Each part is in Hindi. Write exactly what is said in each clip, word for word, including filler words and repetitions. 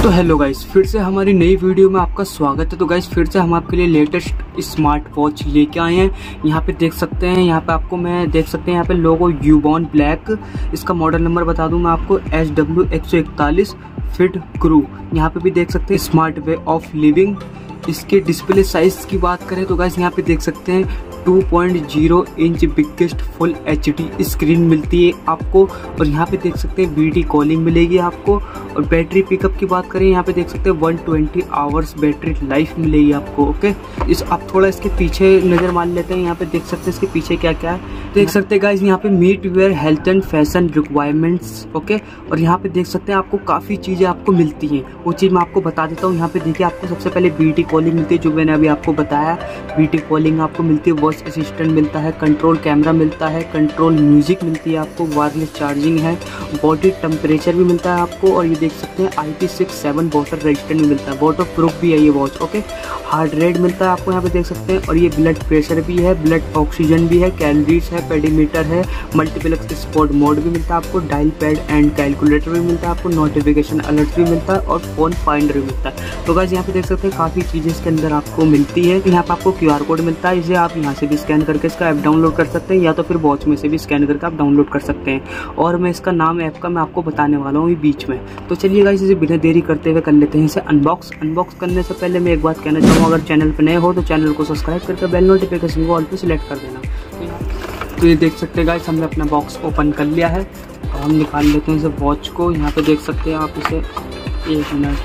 तो हेलो गाइस, फिर से हमारी नई वीडियो में आपका स्वागत है। तो गाइस फिर से हम आपके लिए लेटेस्ट स्मार्ट वॉच लेके आए हैं। यहाँ पे देख सकते हैं, यहाँ पे आपको मैं देख सकते हैं यहाँ पे लोगो यूबॉन ब्लैक। इसका मॉडल नंबर बता दूं मैं आपको, एच डब्ल्यू एक सौ इकतालीस फिट क्रू। यहाँ पे भी देख सकते हैं स्मार्ट वे ऑफ लिविंग। इसके डिस्प्ले साइज की बात करें तो गाइस यहाँ पे देख सकते हैं two point zero inch biggest full H D screen मिलती है आपको। और यहाँ पे देख सकते हैं वीडियो कॉलिंग मिलेगी आपको। और बैटरी पिकअप की बात करें, यहाँ पे देख सकते हैं one twenty hours battery life मिलेगी आपको। ओके, इस आप थोड़ा इसके पीछे नज़र मान लेते हैं। यहाँ पे देख सकते हैं इसके पीछे क्या क्या है। देख सकते हैं गाइस यहाँ पे meet where health and fashion requirements. Okay, और यहाँ पे देख सकते हैं आपको काफ़ी चीज़ें आपको मिलती हैं। वो चीज़ मैं आपको बता देता हूँ। यहाँ पे देखिए आपको सबसे पहले वीडियो कॉलिंग मिलती है, जो मैंने अभी आपको बताया। वीडियो कॉलिंग आपको मिलती है, वॉइस असिस्टेंट मिलता है, कंट्रोल कैमरा मिलता है, कंट्रोल म्यूजिक मिलती है आपको, वायरलेस चार्जिंग है, बॉडी टेम्परेचर भी मिलता है आपको। और ये देख सकते हैं I P six seven water resistant भी मिलता है, वाटर प्रूफ भी है ये वॉच। ओके, हार्ट रेट मिलता है आपको यहाँ पे देख सकते हैं। और ये ब्लड प्रेशर भी है, ब्लड ऑक्सीजन भी है, कैलोरीज है, पेडीमीटर है, मल्टीप्लेक्स स्पोर्ट मोड भी मिलता है आपको, डायल पैड एंड कैलकुलेटर भी मिलता है आपको, नोटिफिकेशन अलर्ट भी मिलता है और फोन फाइंडर भी मिलता है। तो गाइस यहाँ पे देख सकते हैं काफ़ी चीज़ें इसके अंदर आपको मिलती है। यहाँ पे आपको क्यू आर कोड मिलता है, इसे आप यहाँ से भी स्कैन करके इसका ऐप डाउनलोड कर सकते हैं, या तो फिर वॉच में से भी स्कैन करके आप डाउनलोड कर सकते हैं। और मैं इसका नाम ऐप का मैं आपको बताने वाला हूँ बीच में। तो चलिए गाइस इसे बिना देरी करते हुए कर लेते हैं इसे अनबॉक्स। अनबॉक्स करने से पहले मैं एक बात कहना चाहूँगा, अगर चैनल पर नए हो तो चैनल को सब्सक्राइब करके बेल नोटिफिकेशन को ऑल पे सिलेक्ट कर देना। तो ये देख सकते हैं गाइस हमने अपना बॉक्स ओपन कर लिया है और हम निकाल लेते हैं इसे वॉच को। यहाँ पे देख सकते हैं आप इसे, एक मिनट,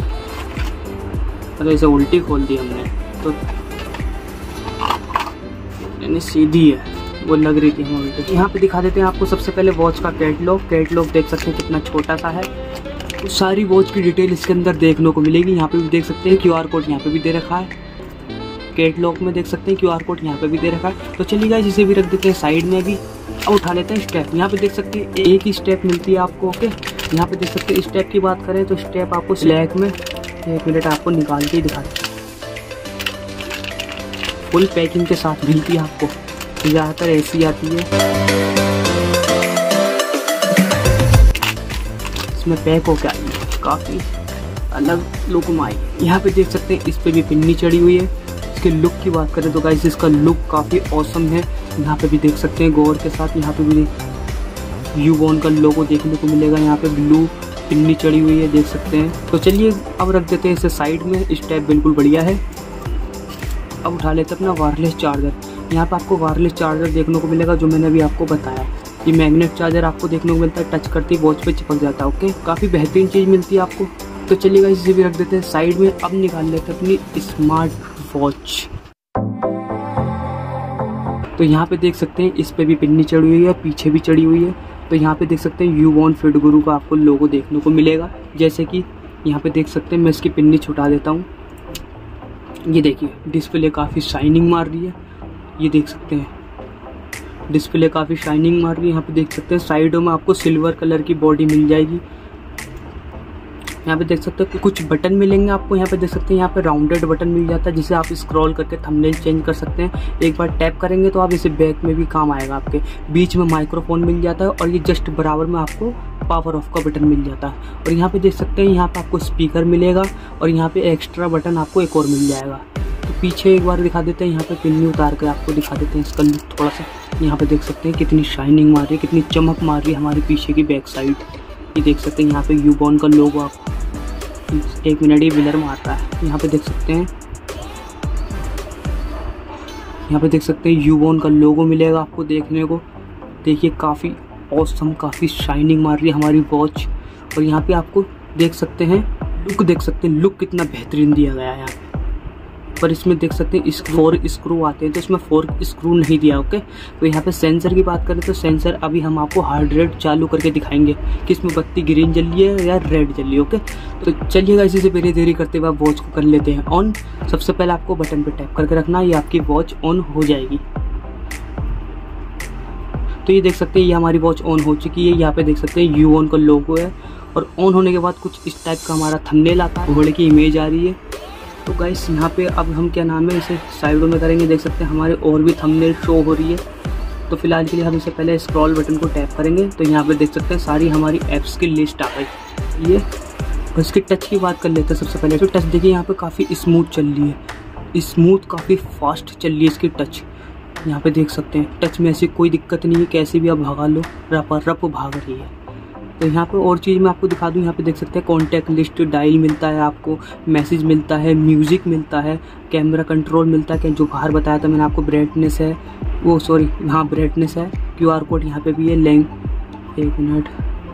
अरे इसे उल्टी खोल दी हमने, तो यानी सीधी है, वो लग रही थी हमें उल्टी। यहाँ पे दिखा देते हैं आपको सबसे पहले वॉच का कैटलॉग। कैटलॉग देख सकते हैं कितना छोटा सा है। तो सारी वॉच की डिटेल इसके अंदर देखने को मिलेगी। यहाँ पे भी देख सकते हैं क्यू आर कोड यहाँ पे भी दे रखा है। कैटलॉग में देख सकते हैं क्यू आर कोड यहाँ पे भी दे रखा है। तो चलिए गाइस इसे भी रख देते हैं साइड में भी। अब उठा लेते हैं स्टेप। यहाँ पे देख सकते हैं एक ही स्टेप मिलती है आपको। ओके, यहाँ पे देख सकते हैं स्टेप की बात करें तो स्टेप आपको स्लैक में, एक मिनट आपको निकाल के दिखा देते हैं, फुल पैकिंग के साथ मिलती है आपको। ज़्यादातर ऐसी आती है, इसमें पैक हो के आई है, काफ़ी अलग लुक में आई है। यहाँ पे देख सकते हैं इस पे भी पिन्नी चढ़ी हुई है। इसके लुक की बात करें तो गाइस इसका लुक काफ़ी औसम है। यहाँ पे भी देख सकते हैं गौर के साथ, यहाँ पे भी यूबॉन का लोगो देखने को मिलेगा। यहाँ पे ब्लू पिन्नी चढ़ी हुई है, देख सकते हैं। तो चलिए अब रख देते हैं इसे साइड में। स्टेप बिल्कुल बढ़िया है। अब उठा लेते हैं अपना वायरलेस चार्जर। यहाँ पे आपको वायरलेस चार्जर देखने को मिलेगा, जो मैंने अभी आपको बताया। ये मैग्नेट चार्जर आपको देखने को मिलता है, टच करती वॉच पे चिपक जाता है। ओके, काफ़ी बेहतरीन चीज़ मिलती है आपको। तो चलिएगा इसे भी रख देते हैं साइड में। अब निकाल लेते हैं अपनी स्मार्ट वॉच। तो यहाँ पे देख सकते हैं इस पे भी पिन्नी चढ़ी हुई है, पीछे भी चढ़ी हुई है। तो यहाँ पे देख सकते हैं यूबॉन फिट गुरु का आपको लोगो देखने को मिलेगा। जैसे कि यहाँ पे देख सकते हैं, मैं इसकी पिन्नी छुटा देता हूँ। ये देखिए डिस्प्ले काफ़ी शाइनिंग मार रही है, ये देख सकते हैं डिस्प्ले काफ़ी शाइनिंग मार रही है। यहाँ पे देख सकते हैं साइडों में आपको सिल्वर कलर की बॉडी मिल जाएगी। यहाँ पे देख सकते हैं कुछ बटन मिलेंगे आपको। यहाँ पे देख सकते हैं यहाँ पे राउंडेड बटन मिल जाता है, जिसे आप स्क्रॉल करके थंबनेल चेंज कर सकते हैं। एक बार टैप करेंगे तो आप इसे बैक में भी काम आएगा आपके। बीच में माइक्रोफोन मिल जाता है और ये जस्ट बराबर में आपको पावर ऑफ का बटन मिल जाता है। और यहाँ पे देख सकते हैं यहाँ पे आपको स्पीकर मिलेगा और यहाँ पे एक्स्ट्रा बटन आपको एक और मिल जाएगा। तो पीछे एक बार दिखा देते हैं, यहाँ पे पिन्नी उतार कर आपको दिखा देते हैं इसका लुक थोड़ा सा। यहाँ पे देख सकते हैं कितनी शाइनिंग मार रही है, कितनी चमक मार रही है हमारे पीछे की बैक साइड। ये देख सकते हैं यहाँ पे यूबॉन का लोगो आप, एक मिनट ये विलर मार रहा है। यहाँ पे देख सकते हैं, यहाँ पे देख सकते हैं यूबॉन का लोगो मिलेगा आपको देखने को। देखिए काफ़ी ऑसम, काफ़ी शाइनिंग मार रही है हमारी वॉच। और यहाँ पे आपको देख सकते हैं लुक, देख सकते हैं लुक कितना बेहतरीन दिया गया है यहाँ पे। पर इसमें देख सकते हैं इस फोर स्क्रू आते हैं, तो इसमें फोर स्क्रू नहीं दिया। ओके, तो यहाँ पे सेंसर की बात करें तो सेंसर अभी हम आपको हार्ट रेट चालू करके दिखाएंगे कि इसमें बत्ती ग्रीन जल रही है या रेड जल रही है। ओके, तो चलिएगा इसी से देरी देरी करते हुए आप वॉच को कर लेते हैं ऑन। सबसे पहले आपको बटन पे टैप करके रखना, ये आपकी वॉच ऑन हो जाएगी। तो ये देख सकते हैं ये हमारी वॉच ऑन हो चुकी है। यहाँ पे देख सकते हैं यूबॉन का लोगो है और ऑन होने के बाद कुछ इस टाइप का हमारा थंबनेल आता है, घोड़े की इमेज आ रही है। तो गाइस यहाँ पे अब हम क्या नाम है इसे साइडों में करेंगे। देख सकते हैं हमारे और भी थंबनेल शो हो रही है। तो फिलहाल के लिए हम इससे पहले स्क्रॉल बटन को टैप करेंगे। तो यहाँ पे देख सकते हैं सारी हमारी ऐप्स की लिस्ट आ गई। ये और इसकी टच की बात कर लेते हैं सबसे पहले। तो टच देखिए यहाँ पे काफ़ी स्मूथ चल रही है, स्मूथ काफ़ी फास्ट चल रही है इसकी टच। यहाँ पे देख सकते हैं टच में ऐसी कोई दिक्कत नहीं है, कैसे भी आप भगा लो रप रप भाग रही है। तो यहाँ पे और चीज़ मैं आपको दिखा दूँ, यहाँ पे देख सकते हैं कॉन्टैक्ट लिस्ट, डायल मिलता है आपको, मैसेज मिलता है, म्यूज़िक मिलता है, कैमरा कंट्रोल मिलता है, जो बाहर बताया था मैंने आपको ब्राइटनेस है, वो सॉरी हाँ ब्राइटनेस है, क्यूआर कोड यहाँ पे भी है, लैंग एक मिनट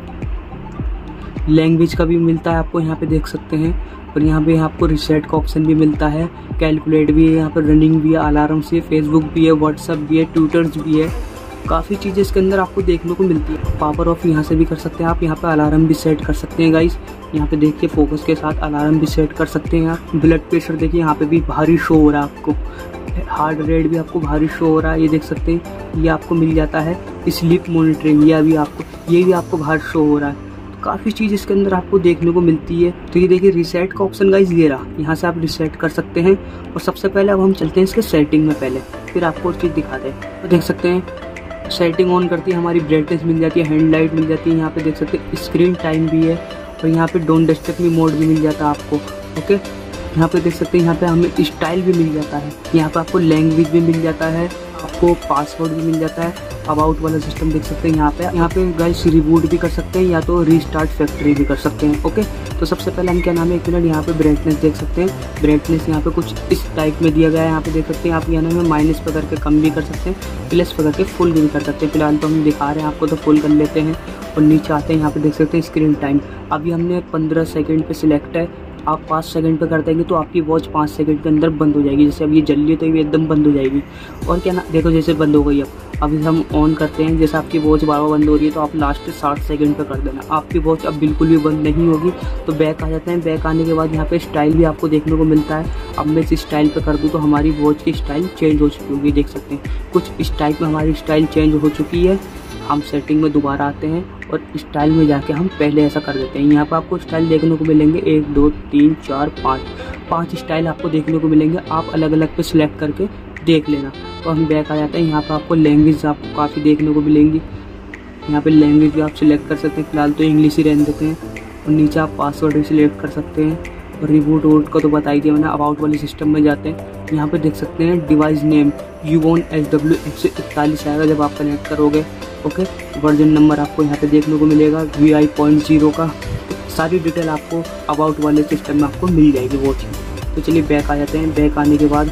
लैंग्वेज का भी मिलता है आपको यहाँ पे देख सकते हैं। और यहाँ पे आपको रिसेट का ऑप्शन भी मिलता है, कैलकुलेट भी है, यहाँ पर रनिंग भी है, अलार्म से, फेसबुक भी है, व्हाट्सअप भी है, ट्विटर्स भी है, काफ़ी चीज़ें इसके अंदर आपको देखने को मिलती है। पावर ऑफ यहाँ से भी कर सकते हैं आप, यहाँ पे अलार्म भी सेट कर सकते हैं गाइस। यहाँ पे देखिए फोकस के साथ अलार्म भी सेट कर सकते हैं आप। ब्लड प्रेशर देखिए यहाँ पे भी भारी शो हो रहा है आपको, हार्ट रेट भी आपको भारी शो हो रहा है, ये देख सकते हैं। ये आपको मिल जाता है स्लीप मॉनिटरिंग, ये अभी आपको ये भी आपको बाहर शो हो रहा है। काफ़ी चीज़ इसके अंदर आपको देखने को मिलती है। तो ये देखिए रीसेट का ऑप्शन गाइस ये रहा, यहाँ से आप रीसेट कर सकते हैं। और सबसे पहले अब हम चलते हैं इसके सेटिंग में, पहले फिर आपको और चीज़ दिखाते हैं। तो देख सकते हैं सेटिंग ऑन करती है हमारी, ब्राइटनेस मिल जाती है, हैंड लाइट मिल जाती है, यहाँ पे देख सकते हैं स्क्रीन टाइम भी है, और यहाँ पे डोंट डिस्टर्ब मी मोड भी मिल जाता है आपको। ओके, यहाँ पे देख सकते हैं यहाँ पे हमें स्टाइल भी मिल जाता है, यहाँ पे आपको लैंग्वेज भी मिल जाता है, आपको पासवर्ड भी मिल जाता है, अबाउट वाला सिस्टम देख सकते हैं यहाँ पे। यहाँ पे गाइस रिबूट भी कर सकते हैं या तो रीस्टार्ट फैक्ट्री भी कर सकते हैं। ओके, तो सबसे पहले हम क्या नाम है एक मिनट, यहाँ पे ब्राइटनेस देख सकते हैं, ब्राइटनेस यहाँ पे कुछ इस टाइप में दिया गया है, यहाँ पे देख सकते हैं आप, यहाँ में माइनस पे करके कम भी कर सकते हैं, प्लस पे करके फुल भी कर सकते हैं। फिलहाल तो हम दिखा रहे हैं आपको, तो फुल कर लेते हैं। और नीचे आते हैं, यहाँ पे देख सकते हैं स्क्रीन टाइम, अभी हमने पंद्रह सेकेंड पे सिलेक्ट है, आप पाँच सेकंड पे कर देंगे तो आपकी वॉच पाँच सेकंड के अंदर बंद हो जाएगी। जैसे अब ये जल रही है तो ये एकदम बंद हो जाएगी। और क्या ना देखो जैसे बंद हो गई, अब अभी हम ऑन करते हैं, जैसे आपकी वॉच बार बार बंद हो रही है तो आप लास्ट साठ सेकंड पे कर देना, आपकी वॉच अब बिल्कुल भी बंद नहीं होगी। तो बैक आ जाते हैं, बैक आने के बाद यहाँ पे स्टाइल भी आपको देखने को मिलता है। अब मैं इस स्टाइल पे कर दूँ तो हमारी वॉच की स्टाइल चेंज हो चुकी होगी, देख सकते हैं कुछ इस टाइप में हमारी स्टाइल चेंज हो चुकी है। हम सेटिंग में दोबारा आते हैं और स्टाइल में जाके हम पहले ऐसा कर देते हैं। यहाँ पर आपको स्टाइल देखने को मिलेंगे एक दो तीन चार पाँच पाँच स्टाइल आपको देखने को मिलेंगे, आप अलग अलग पे सिलेक्ट करके देख लेना। तो हम बैक आ जाते हैं, यहाँ पर आपको लैंग्वेज आपको काफ़ी देखने को मिलेंगी, यहाँ पे लैंग्वेज भी आप सिलेक्ट कर सकते हैं, फिलहाल तो इंग्लिश ही रहने देते हैं। और नीचे आप पासवर्ड भी सिलेक्ट कर सकते हैं। और रिबूट वोट का तो बता ही दिया मैंने। अबाउट वाले सिस्टम में जाते हैं, यहाँ पे देख सकते हैं device name Ubon H W एक सौ इकतालीस आएगा जब आप कनेक्ट करोगे। ओके, वर्जन नंबर आपको यहाँ पे देखने को मिलेगा वी आई पॉइंट जीरो का, सारी डिटेल आपको अबाउट वाले सिस्टम में आपको मिल जाएगी वॉच में। तो चलिए बैक आ जाते हैं, बैक आने के बाद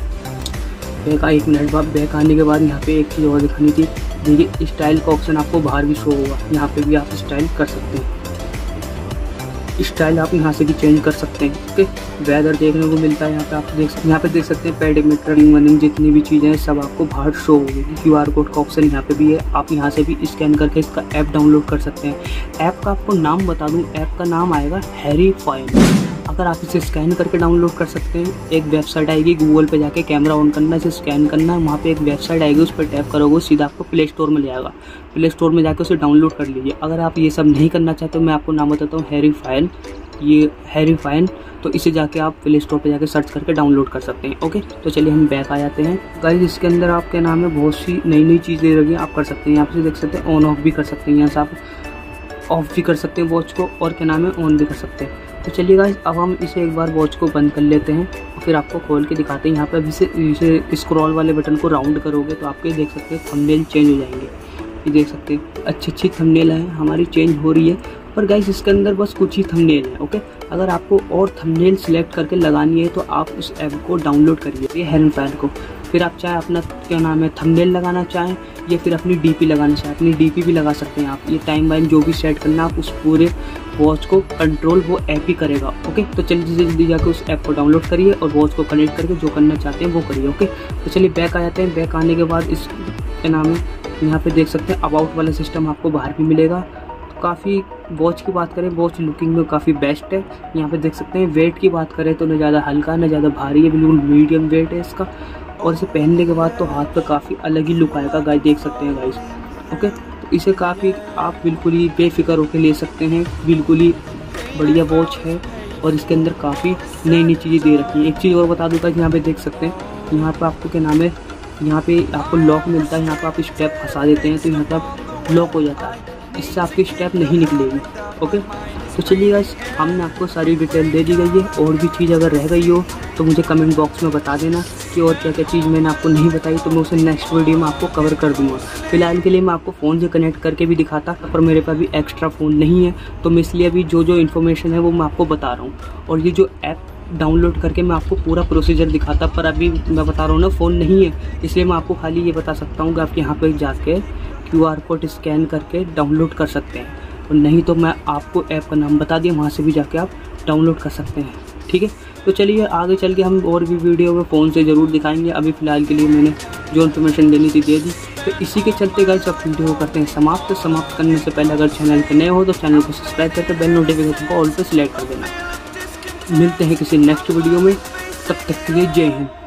बैक आ एक मिनट बाद बैक आने के बाद यहाँ पे एक चीज़ और दिखानी थी, देखिए स्टाइल का ऑप्शन आपको बाहर भी शो होगा, यहाँ पे भी आप स्टाइल कर सकते हैं, स्टाइल आप यहाँ से भी चेंज कर सकते हैं। ओके, वेदर देखने को मिलता है यहाँ पे, आप देख सकते हैं यहाँ पे देख सकते हैं पेडीमीटर रनिंग जितनी भी चीज़ें हैं सब आपको बाहर शो होगी। क्यूआर कोड का ऑप्शन यहाँ पे भी है, आप यहाँ से भी स्कैन करके इसका ऐप डाउनलोड कर सकते हैं। ऐप का आपको नाम बता दूँ, ऐप का नाम आएगा हैरी फाइन। अगर आप इसे स्कैन करके डाउनलोड कर सकते हैं, एक वेबसाइट आएगी, गूगल पे जाके कैमरा ऑन करना, इसे स्कैन करना, वहाँ पे एक वेबसाइट आएगी, उस पर टैप करोगे सीधा आपको प्ले स्टोर में ले जाएगा। प्ले स्टोर में जाकर उसे डाउनलोड कर लीजिए। अगर आप ये सब नहीं करना चाहते तो मैं आपको नाम बताता हूँ हैरी फाइन, ये हैरी फाइन, तो इसे जाके आप प्ले स्टोर पे जाके सर्च करके डाउनलोड कर सकते हैं। ओके, तो चलिए हम बैक आ जाते हैं। गाइस इसके अंदर आपके नाम है बहुत सी नई नई चीज़ें दे रही है, आप कर सकते हैं, यहाँ पे देख सकते हैं ऑन ऑफ भी कर सकते हैं, यहाँ से आप ऑफ भी कर सकते हैं वॉच को, और क्या नाम है ऑन भी कर सकते हैं। तो चलिए गाइस अब हम इसे एक बार वॉच को बंद कर लेते हैं और फिर आपको खोल के दिखाते हैं। यहाँ पे अभी से इसे स्क्रॉल वाले बटन को राउंड करोगे तो आपके देख सकते हैं थंबनेल चेंज हो जाएंगे, ये देख सकते हैं अच्छी अच्छी थंबनेल है हमारी चेंज हो रही है। पर गाइस इसके अंदर बस कुछ ही थंबनेल है। ओके, अगर आपको और थंबनेल सिलेक्ट करके लगानी है तो आप उस ऐप को डाउनलोड करिए हैरी फाइन को, फिर आप चाहे अपना क्या नाम है थंबनेल लगाना चाहें या फिर अपनी डीपी लगाना चाहें, अपनी डीपी भी लगा सकते हैं आप। ये टाइम वाइम जो भी सेट करना आप उस पूरे वॉच को कंट्रोल वो ऐप ही करेगा। ओके, तो चलिए जल्दी जल्दी जाकर उस ऐप को डाउनलोड करिए और वॉच को कनेक्ट करके जो करना चाहते हैं वो करिए। ओके, तो चलिए बैक आ जाते हैं। बैक आने के बाद इस क्या नाम है यहाँ पे देख सकते हैं अबाउट वाला सिस्टम आपको बाहर भी मिलेगा। तो काफ़ी वॉच की बात करें, वॉच लुकिंग में काफ़ी बेस्ट है। यहाँ पे देख सकते हैं वेट की बात करें तो न ज़्यादा हल्का न ज़्यादा भारी है, बिल्कुल मीडियम वेट है इसका। और इसे पहनने के बाद तो हाथ पे काफ़ी अलग ही लुक आएगा गाइस, देख सकते हैं गाइस। ओके, तो इसे काफ़ी आप बिल्कुल ही बेफिक्र होकर ले सकते हैं, बिल्कुल ही बढ़िया वॉच है। और इसके अंदर काफ़ी नई नई चीज़ें दे रखी हैं। एक चीज़ और बता दूँ गाइस, यहाँ पे देख सकते हैं यहाँ पर आपको क्या नाम है, यहाँ पे आपको लॉक मिलता है, यहाँ पर आप स्टेप फंसा देते हैं तो यहाँ पर लॉक हो जाता है, इससे आपकी स्टेप नहीं निकलेगी। ओके, तो चलिए गाइस, हमने आपको सारी डिटेल दे दी गई है। और भी चीज़ अगर रह गई हो तो मुझे कमेंट बॉक्स में बता देना कि और क्या क्या चीज़ मैंने आपको नहीं बताई, तो मैं उसे नेक्स्ट वीडियो में आपको कवर कर दूँगा। फिलहाल के लिए मैं आपको फ़ोन से कनेक्ट करके भी दिखाता, पर मेरे पास अभी एक्स्ट्रा फ़ोन नहीं है, तो मैं इसलिए अभी जो जो इन्फॉर्मेशन है वो मैं आपको बता रहा हूँ। और ये जो ऐप डाउनलोड करके मैं आपको पूरा प्रोसीजर दिखाता, पर अभी मैं बता रहा हूँ ना, फ़ोन नहीं है, इसलिए मैं आपको खाली ये बता सकता हूँ कि आप यहाँ पर जाके क्यू आर कोड स्कैन करके डाउनलोड कर सकते हैं। और नहीं तो मैं आपको ऐप का नाम बता दिया, वहाँ से भी जाके आप डाउनलोड कर सकते हैं। ठीक है, तो चलिए आगे चल के हम और भी वीडियो में फ़ोन से ज़रूर दिखाएंगे। अभी फ़िलहाल के लिए मैंने जो इन्फॉर्मेशन देनी थी दे दी। तो इसी के चलते गाइस अब वीडियो को करते हैं समाप्त। तो समाप्त करने से पहले अगर चैनल पर नए हो तो चैनल को सब्सक्राइब करके बेल नोटिफिकेशन को ऑल पे सिलेक्ट कर देना। मिलते हैं किसी नेक्स्ट वीडियो में, तब तक के लिए जय हिंद।